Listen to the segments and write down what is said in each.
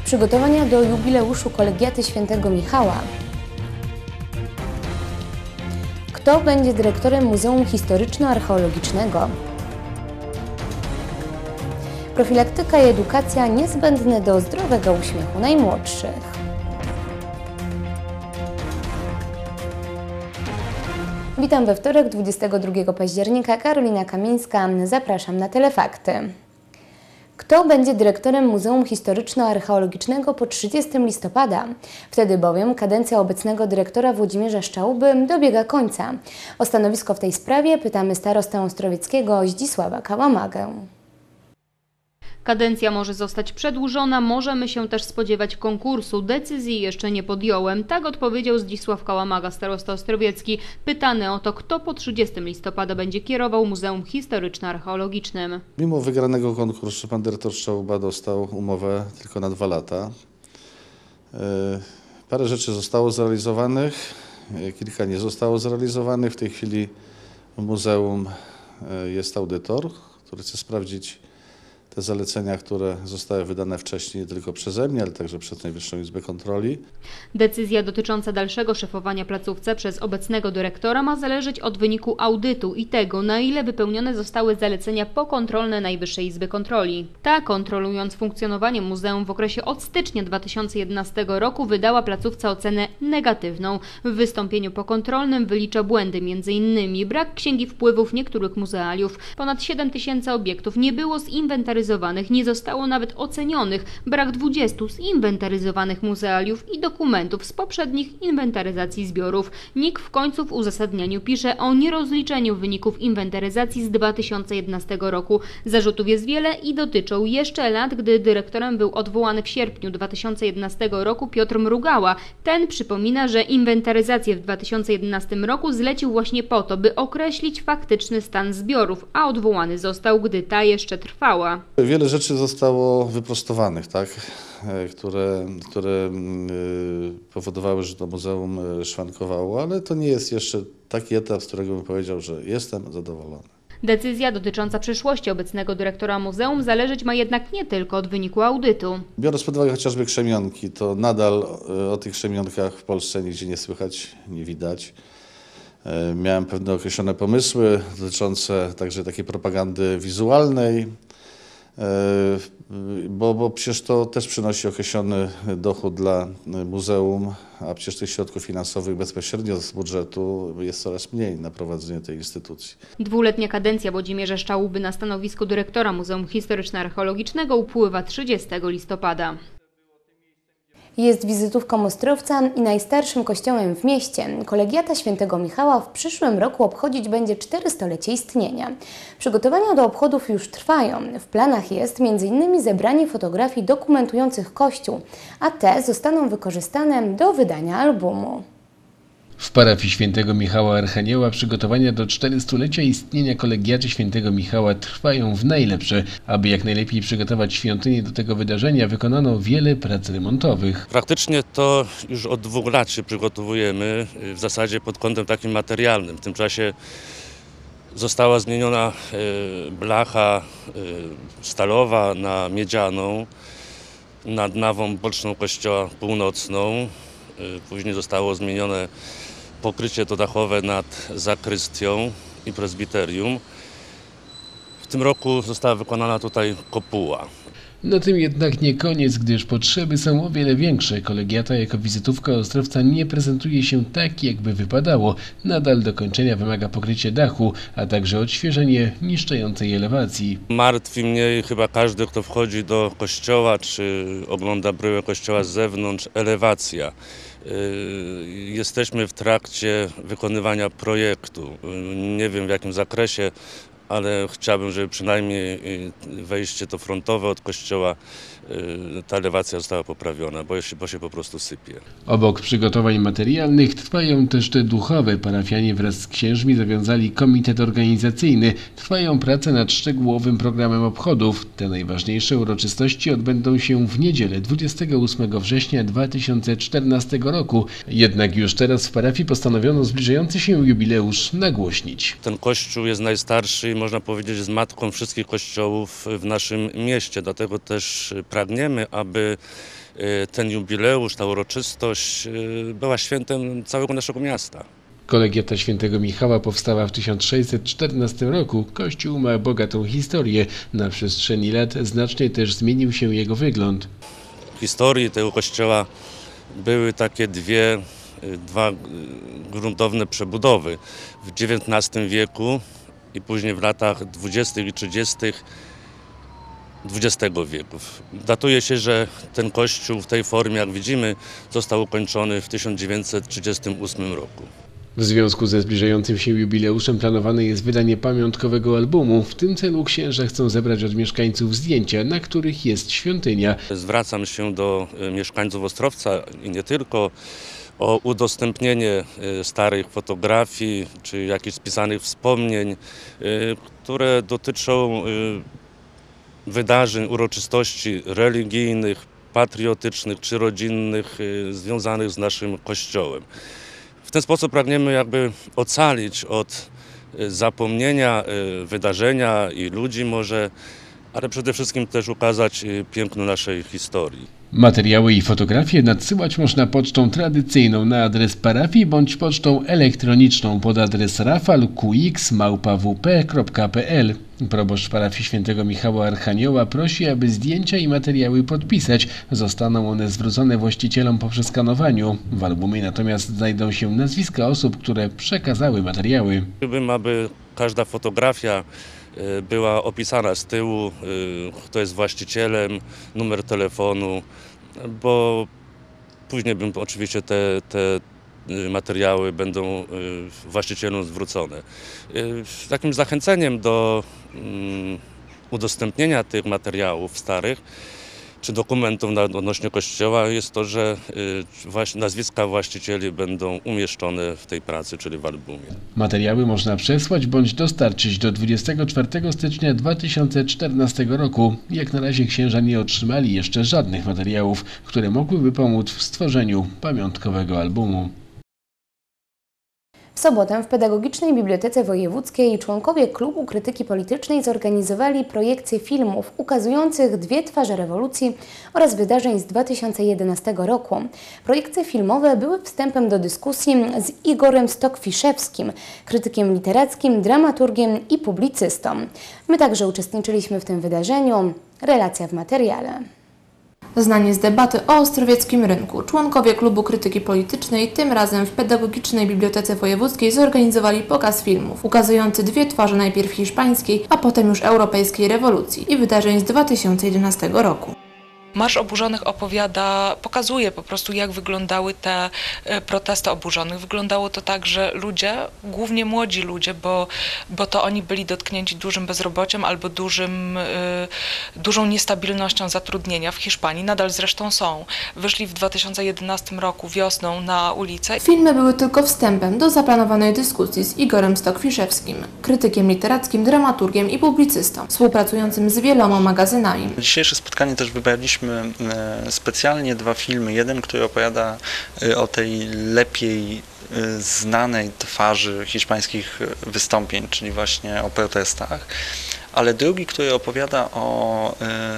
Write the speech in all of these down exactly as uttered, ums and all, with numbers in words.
Przygotowania do jubileuszu Kolegiaty Świętego Michała. Kto będzie dyrektorem Muzeum Historyczno-Archeologicznego? Profilaktyka i edukacja niezbędne do zdrowego uśmiechu najmłodszych. Witam we wtorek, dwudziestego drugiego października. Karolina Kamińska. Zapraszam na Telefakty. Kto będzie dyrektorem Muzeum Historyczno-Archeologicznego po trzydziestego listopada? Wtedy bowiem kadencja obecnego dyrektora Włodzimierza Szczałuby dobiega końca. O stanowisko w tej sprawie pytamy starostę ostrowieckiego Zdzisława Kałamagę. Kadencja może zostać przedłużona, możemy się też spodziewać konkursu. Decyzji jeszcze nie podjąłem. Tak odpowiedział Zdzisław Kałamaga, starosta ostrowiecki. Pytany o to, kto po trzydziestego listopada będzie kierował Muzeum Historyczno-Archeologicznym. Mimo wygranego konkursu pan dyrektor Szczałuba dostał umowę tylko na dwa lata. Parę rzeczy zostało zrealizowanych, kilka nie zostało zrealizowanych. W tej chwili w muzeum jest audytor, który chce sprawdzić te zalecenia, które zostały wydane wcześniej nie tylko przeze mnie, ale także przez Najwyższą Izbę Kontroli. Decyzja dotycząca dalszego szefowania placówce przez obecnego dyrektora ma zależeć od wyniku audytu i tego, na ile wypełnione zostały zalecenia pokontrolne Najwyższej Izby Kontroli. Ta, kontrolując funkcjonowanie muzeum w okresie od stycznia dwa tysiące jedenastego roku, wydała placówce ocenę negatywną. W wystąpieniu pokontrolnym wylicza błędy, między innymi brak księgi wpływów niektórych muzealiów. Ponad siedem tysięcy obiektów nie było zinwentaryzowanych, nie zostało nawet ocenionych, brak dwudziestu zinwentaryzowanych muzealiów i dokumentów z poprzednich inwentaryzacji zbiorów. N I K w końcu w uzasadnieniu pisze o nierozliczeniu wyników inwentaryzacji z dwa tysiące jedenastego roku. Zarzutów jest wiele i dotyczą jeszcze lat, gdy dyrektorem był odwołany w sierpniu dwa tysiące jedenastego roku Piotr Mrugała. Ten przypomina, że inwentaryzację w dwa tysiące jedenastym roku zlecił właśnie po to, by określić faktyczny stan zbiorów, a odwołany został, gdy ta jeszcze trwała. Wiele rzeczy zostało wyprostowanych, tak, które, które powodowały, że to muzeum szwankowało, ale to nie jest jeszcze taki etap, z którego bym powiedział, że jestem zadowolony. Decyzja dotycząca przyszłości obecnego dyrektora muzeum zależeć ma jednak nie tylko od wyniku audytu. Biorąc pod uwagę chociażby krzemionki, to nadal o tych krzemionkach w Polsce nigdzie nie słychać, nie widać. Miałem pewne określone pomysły dotyczące także takiej propagandy wizualnej, Bo, bo przecież to też przynosi określony dochód dla muzeum, a przecież tych środków finansowych bezpośrednio z budżetu jest coraz mniej na prowadzenie tej instytucji. Dwuletnia kadencja Włodzimierza Szczałuby na stanowisku dyrektora Muzeum Historyczno-Archeologicznego upływa trzydziestego listopada. Jest wizytówką Ostrowca i najstarszym kościołem w mieście. Kolegiata Świętego Michała w przyszłym roku obchodzić będzie czterystolecie istnienia. Przygotowania do obchodów już trwają. W planach jest między innymi zebranie fotografii dokumentujących kościół, a te zostaną wykorzystane do wydania albumu. W parafii Świętego Michała Archanioła przygotowania do czterystulecia istnienia Kolegiaty Świętego Michała trwają w najlepsze. Aby jak najlepiej przygotować świątynię do tego wydarzenia, wykonano wiele prac remontowych. Praktycznie to już od dwóch lat się przygotowujemy, w zasadzie pod kątem takim materialnym. W tym czasie została zmieniona blacha stalowa na miedzianą nad nawą boczną kościoła północną. Później zostało zmienione pokrycie to dachowe nad zakrystią i prezbiterium. W tym roku została wykonana tutaj kopuła. Na tym jednak nie koniec, gdyż potrzeby są o wiele większe. Kolegiata jako wizytówka Ostrowca nie prezentuje się tak, jakby wypadało. Nadal do kończenia wymaga pokrycie dachu, a także odświeżenie niszczejącej elewacji. Martwi mnie chyba każdy, kto wchodzi do kościoła, czy ogląda bryłę kościoła z zewnątrz, elewacja. Jesteśmy w trakcie wykonywania projektu. Nie wiem w jakim zakresie, ale chciałbym, żeby przynajmniej wejście to frontowe od kościoła, ta elewacja została poprawiona, bo się, bo się po prostu sypie. Obok przygotowań materialnych trwają też te duchowe. Parafianie wraz z księżmi zawiązali komitet organizacyjny. Trwają prace nad szczegółowym programem obchodów. Te najważniejsze uroczystości odbędą się w niedzielę dwudziestego ósmego września dwa tysiące czternastego roku. Jednak już teraz w parafii postanowiono zbliżający się jubileusz nagłośnić. Ten kościół jest najstarszy i można powiedzieć z matką wszystkich kościołów w naszym mieście, dlatego też pragniemy, aby ten jubileusz, ta uroczystość była świętem całego naszego miasta. Kolegiata Świętego Michała powstała w tysiąc sześćset czternastym roku. Kościół ma bogatą historię. Na przestrzeni lat znacznie też zmienił się jego wygląd. W historii tego kościoła były takie dwie, dwa gruntowne przebudowy. W dziewiętnastym wieku i później w latach dwudziestych i trzydziestych dwudziestego wieku. Datuje się, że ten kościół w tej formie, jak widzimy, został ukończony w tysiąc dziewięćset trzydziestym ósmym roku. W związku ze zbliżającym się jubileuszem planowane jest wydanie pamiątkowego albumu. W tym celu księża chcą zebrać od mieszkańców zdjęcia, na których jest świątynia. Zwracam się do mieszkańców Ostrowca i nie tylko o udostępnienie starych fotografii czy jakichś spisanych wspomnień, które dotyczą wydarzeń, uroczystości religijnych, patriotycznych czy rodzinnych związanych z naszym Kościołem. W ten sposób pragniemy jakby ocalić od zapomnienia wydarzenia i ludzi może, ale przede wszystkim też ukazać piękno naszej historii. Materiały i fotografie nadsyłać można pocztą tradycyjną na adres parafii bądź pocztą elektroniczną pod adres rafal q x małpa w p kropka p l. Proboszcz parafii Świętego Michała Archanioła prosi, aby zdjęcia i materiały podpisać. Zostaną one zwrócone właścicielom po przeskanowaniu. W albumie natomiast znajdą się nazwiska osób, które przekazały materiały. Chciałbym, aby każda fotografia była opisana z tyłu, kto jest właścicielem, numer telefonu, bo później bym oczywiście te, te materiały będą właścicielom zwrócone. Takim zachęceniem do udostępnienia tych materiałów starych czy dokumentów odnośnie Kościoła jest to, że nazwiska właścicieli będą umieszczone w tej pracy, czyli w albumie. Materiały można przesłać bądź dostarczyć do dwudziestego czwartego stycznia dwa tysiące czternastego roku. Jak na razie księża nie otrzymali jeszcze żadnych materiałów, które mogłyby pomóc w stworzeniu pamiątkowego albumu. W sobotę w Pedagogicznej Bibliotece Wojewódzkiej członkowie Klubu Krytyki Politycznej zorganizowali projekcję filmów ukazujących dwie twarze rewolucji oraz wydarzeń z dwa tysiące jedenastego roku. Projekcje filmowe były wstępem do dyskusji z Igorem Stokwiszewskim, krytykiem literackim, dramaturgiem i publicystą. My także uczestniczyliśmy w tym wydarzeniu. Relacja w materiale. Znani z debaty o ostrowieckim rynku, członkowie Klubu Krytyki Politycznej tym razem w Pedagogicznej Bibliotece Wojewódzkiej zorganizowali pokaz filmów ukazujący dwie twarze najpierw hiszpańskiej, a potem już europejskiej rewolucji i wydarzeń z dwa tysiące jedenastego roku. Marsz Oburzonych opowiada, pokazuje po prostu, jak wyglądały te protesty oburzonych. Wyglądało to tak, że ludzie, głównie młodzi ludzie, bo, bo to oni byli dotknięci dużym bezrobociem albo dużym, y, dużą niestabilnością zatrudnienia w Hiszpanii, nadal zresztą są. Wyszli w dwa tysiące jedenastym roku wiosną na ulicę. Filmy były tylko wstępem do zaplanowanej dyskusji z Igorem Stokwiszewskim, krytykiem literackim, dramaturgiem i publicystą, współpracującym z wieloma magazynami. Na dzisiejsze spotkanie też wybraliśmy specjalnie dwa filmy. Jeden, który opowiada o tej lepiej znanej twarzy hiszpańskich wystąpień, czyli właśnie o protestach, ale drugi, który opowiada o,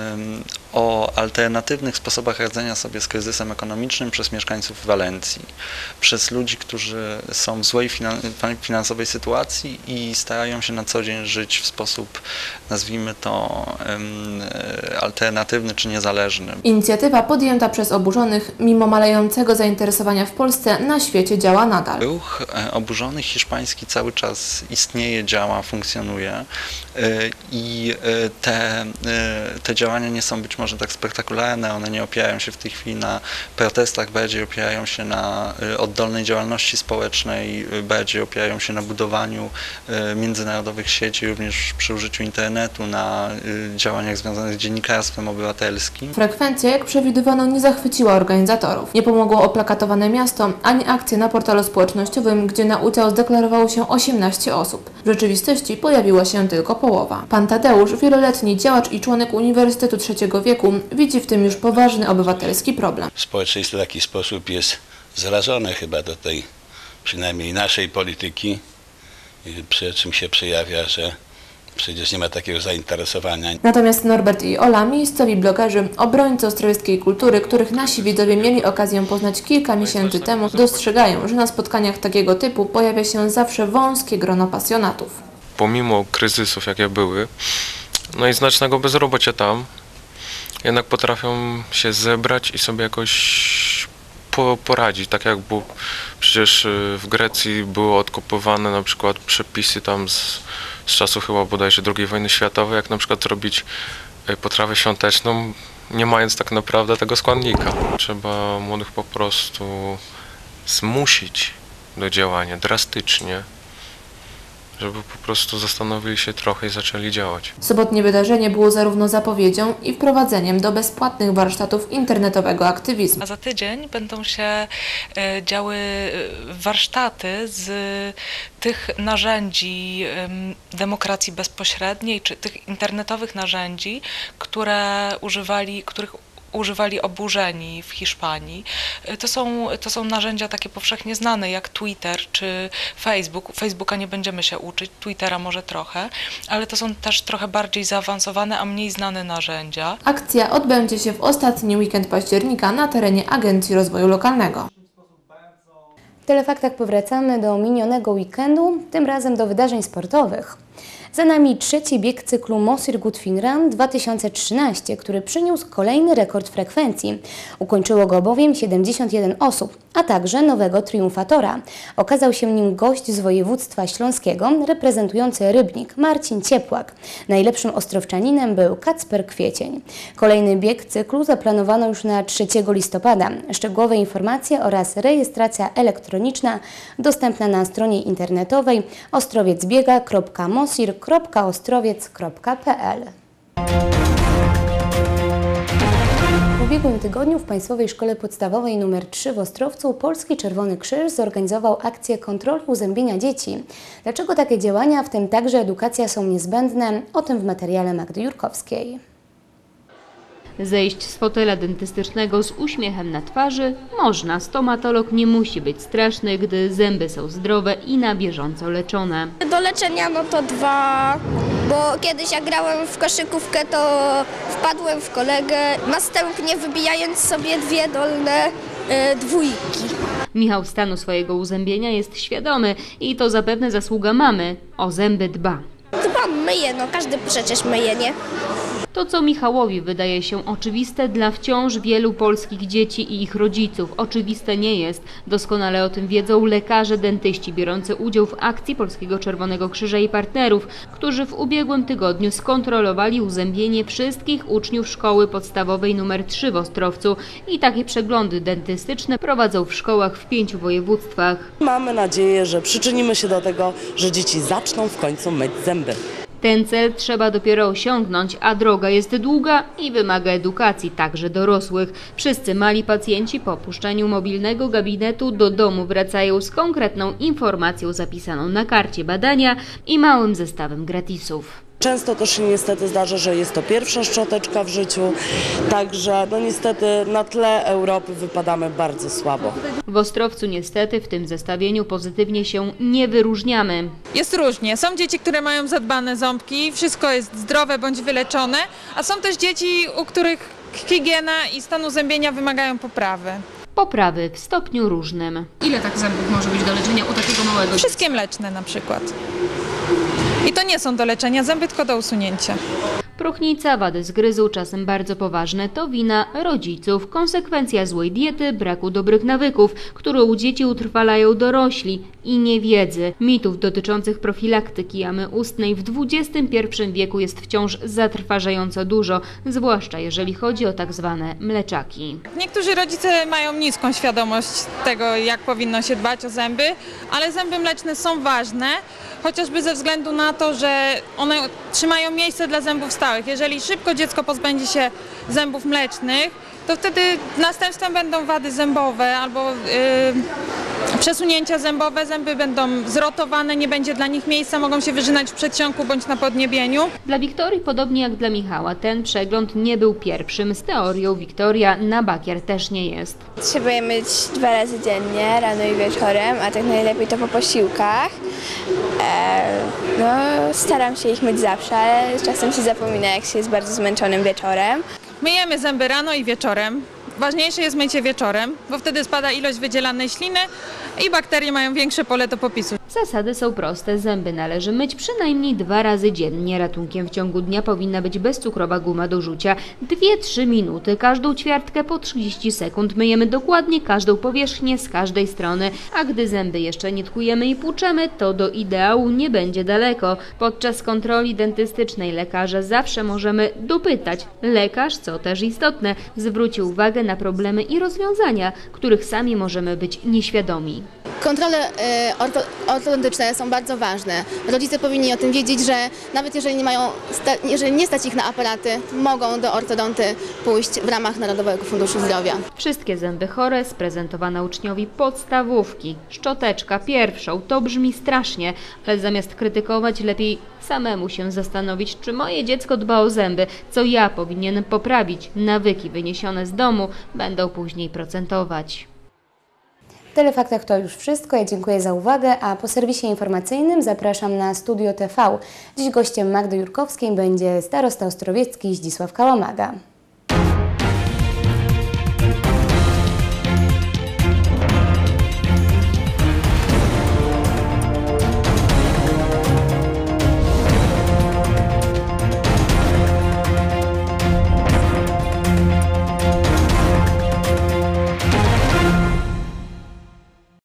o alternatywnych sposobach radzenia sobie z kryzysem ekonomicznym przez mieszkańców Walencji, przez ludzi, którzy są w złej finansowej sytuacji i starają się na co dzień żyć w sposób, nazwijmy to, alternatywny czy niezależny. Inicjatywa podjęta przez oburzonych, mimo malejącego zainteresowania w Polsce, na świecie działa nadal. Ruch oburzonych hiszpański cały czas istnieje, działa, funkcjonuje i te, te działania nie są być może tak spektakularne, one nie opierają się w tej chwili na protestach, bardziej opierają się na oddolnej działalności społecznej, bardziej opierają się na budowaniu międzynarodowych sieci, również przy użyciu internetu, na działaniach związanych z dziennikarstwem obywatelskim. Frekwencja, jak przewidywano, nie zachwyciła organizatorów. Nie pomogło oplakatowane miasto, ani akcje na portalu społecznościowym, gdzie na udział zdeklarowało się osiemnaście osób. W rzeczywistości pojawiła się tylko połowa. Pan Tadeusz, wieloletni działacz i członek Uniwersytetu Trzeciego Wieku, widzi w tym już poważny obywatelski problem. Społeczeństwo w taki sposób jest zarażone chyba do tej, przynajmniej naszej polityki, przy czym się przejawia, że Przecież nie ma takiego zainteresowania. Natomiast Norbert i Ola, miejscowi blogerzy, obrońcy ostrowieckiej kultury, których nasi widzowie mieli okazję poznać kilka miesięcy temu, dostrzegają, że na spotkaniach takiego typu pojawia się zawsze wąskie grono pasjonatów. Pomimo kryzysów, jakie były, no i znacznego bezrobocia tam, jednak potrafią się zebrać i sobie jakoś po, poradzić. Tak jak było, przecież w Grecji były odkopywane na przykład przepisy tam z, z czasów chyba bodajże drugiej wojny światowej, jak na przykład robić potrawę świąteczną, nie mając tak naprawdę tego składnika. Trzeba młodych po prostu zmusić do działania drastycznie, żeby po prostu zastanowili się trochę i zaczęli działać. Sobotnie wydarzenie było zarówno zapowiedzią i wprowadzeniem do bezpłatnych warsztatów internetowego aktywizmu. A za tydzień będą się działy warsztaty z tych narzędzi demokracji bezpośredniej, czy tych internetowych narzędzi, które używali, których używali oburzeni w Hiszpanii. To są, to są narzędzia takie powszechnie znane jak Twitter czy Facebook. Facebooka nie będziemy się uczyć, Twittera może trochę, ale to są też trochę bardziej zaawansowane, a mniej znane narzędzia. Akcja odbędzie się w ostatni weekend października na terenie Agencji Rozwoju Lokalnego. W Telefaktach powracamy do minionego weekendu, tym razem do wydarzeń sportowych. Za nami trzeci bieg cyklu Mosir Good Fun Run dwa tysiące trzynaście, który przyniósł kolejny rekord frekwencji. Ukończyło go bowiem siedemdziesiąt jeden osób, a także nowego triumfatora. Okazał się nim gość z województwa śląskiego, reprezentujący Rybnik, Marcin Ciepłak. Najlepszym ostrowczaninem był Kacper Kwiecień. Kolejny bieg cyklu zaplanowano już na trzeciego listopada. Szczegółowe informacje oraz rejestracja elektroniczna dostępna na stronie internetowej ostrowiecbiega kropka mosir kropka ostrowiec kropka p l. W ubiegłym tygodniu w Państwowej Szkole Podstawowej nr trzy w Ostrowcu Polski Czerwony Krzyż zorganizował akcję kontroli uzębienia dzieci. Dlaczego takie działania, w tym także edukacja, są niezbędne? O tym w materiale Magdy Jurkowskiej. Zejść z fotela dentystycznego z uśmiechem na twarzy można. Stomatolog nie musi być straszny, gdy zęby są zdrowe i na bieżąco leczone. Do leczenia no to dwa, bo kiedyś jak grałem w koszykówkę, to wpadłem w kolegę, następnie wybijając sobie dwie dolne y, dwójki. Michał stanu swojego uzębienia jest świadomy i to zapewne zasługa mamy. O zęby dba. Dbam, myję, no każdy przecież myje, nie? To, co Michałowi wydaje się oczywiste, dla wciąż wielu polskich dzieci i ich rodziców oczywiste nie jest. Doskonale o tym wiedzą lekarze dentyści biorący udział w akcji Polskiego Czerwonego Krzyża i partnerów, którzy w ubiegłym tygodniu skontrolowali uzębienie wszystkich uczniów szkoły podstawowej nr trzy w Ostrowcu i takie przeglądy dentystyczne prowadzą w szkołach w pięciu województwach. Mamy nadzieję, że przyczynimy się do tego, że dzieci zaczną w końcu myć zęby. Ten cel trzeba dopiero osiągnąć, a droga jest długa i wymaga edukacji także dorosłych. Wszyscy mali pacjenci po opuszczeniu mobilnego gabinetu do domu wracają z konkretną informacją zapisaną na karcie badania i małym zestawem gratisów. Często też się niestety zdarza, że jest to pierwsza szczoteczka w życiu, także no niestety na tle Europy wypadamy bardzo słabo. W Ostrowcu niestety w tym zestawieniu pozytywnie się nie wyróżniamy. Jest różnie. Są dzieci, które mają zadbane ząbki, wszystko jest zdrowe bądź wyleczone, a są też dzieci, u których higiena i stan uzębienia wymagają poprawy. Poprawy w stopniu różnym. Ile tak zębów może być do leczenia u takiego małego? Wszystkie mleczne na przykład. I to nie są do leczenia zęby, tylko do usunięcia. Próchnica, wady zgryzu, czasem bardzo poważne, to wina rodziców. Konsekwencja złej diety, braku dobrych nawyków, które u dzieci utrwalają dorośli i niewiedzy. Mitów dotyczących profilaktyki jamy ustnej w dwudziestym pierwszym wieku jest wciąż zatrważająco dużo, zwłaszcza jeżeli chodzi o tak zwane mleczaki. Niektórzy rodzice mają niską świadomość tego, jak powinno się dbać o zęby, ale zęby mleczne są ważne, chociażby ze względu na to, że one trzymają miejsce dla zębów stałych. Jeżeli szybko dziecko pozbędzie się zębów mlecznych, to wtedy następstwem będą wady zębowe albo yy, przesunięcia zębowe, zęby będą zrotowane, nie będzie dla nich miejsca, mogą się wyrzynać w przedsionku bądź na podniebieniu. Dla Wiktorii, podobnie jak dla Michała, ten przegląd nie był pierwszym. Z teorią Wiktoria na bakier też nie jest. Trzeba je myć dwa razy dziennie, rano i wieczorem, a tak najlepiej to po posiłkach. Eee... No, staram się ich myć zawsze, ale czasem się zapomina, jak się jest bardzo zmęczonym wieczorem. Myjemy zęby rano i wieczorem. Ważniejsze jest mycie wieczorem, bo wtedy spada ilość wydzielanej śliny i bakterie mają większe pole do popisu. Zasady są proste. Zęby należy myć przynajmniej dwa razy dziennie. Ratunkiem w ciągu dnia powinna być bezcukrowa guma do rzucia. dwie do trzech minuty. Każdą ćwiartkę po trzydzieści sekund. Myjemy dokładnie każdą powierzchnię z każdej strony. A gdy zęby jeszcze nie tkujemy i płuczemy, to do ideału nie będzie daleko. Podczas kontroli dentystycznej lekarza zawsze możemy dopytać. Lekarz, co też istotne, zwróci uwagę na problemy i rozwiązania, których sami możemy być nieświadomi. Kontrole orto, ortodontyczne są bardzo ważne. Rodzice powinni o tym wiedzieć, że nawet jeżeli nie mają, jeżeli nie stać ich na aparaty, mogą do ortodonty pójść w ramach Narodowego Funduszu Zdrowia. Wszystkie zęby chore sprezentowane uczniowi podstawówki. Szczoteczka pierwszą, to brzmi strasznie, ale zamiast krytykować, lepiej samemu się zastanowić, czy moje dziecko dba o zęby, co ja powinienem poprawić. Nawyki wyniesione z domu będą później procentować. W Telefaktach to już wszystko. Ja dziękuję za uwagę, a po serwisie informacyjnym zapraszam na Studio T V. Dziś gościem Magdy Jurkowskiej będzie starosta ostrowiecki Zdzisław Kałamaga.